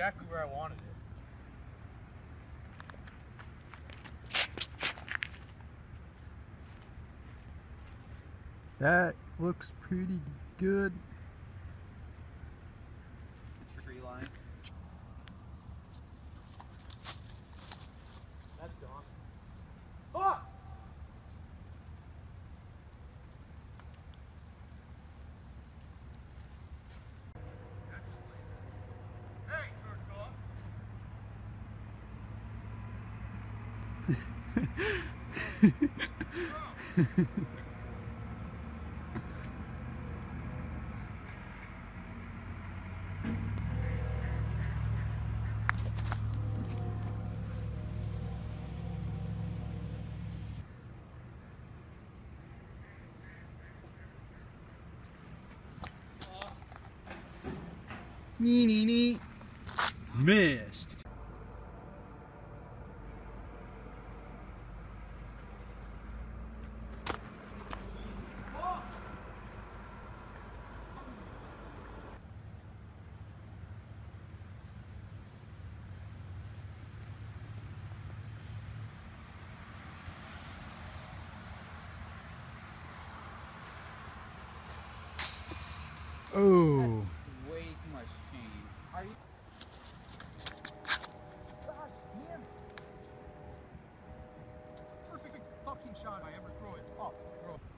exactly where I wanted it. That looks pretty good. Tree line. That's gone. Oh! Hey, Nee. Missed. Oh. That's way too much chain. Are you? gosh, damn it. It's a perfect fucking shot I ever throw it up.